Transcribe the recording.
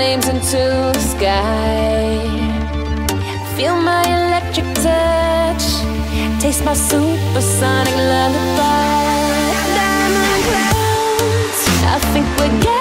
flames into the sky. Feel my electric touch, taste my supersonic lullaby. Diamond clouds, I think we're getting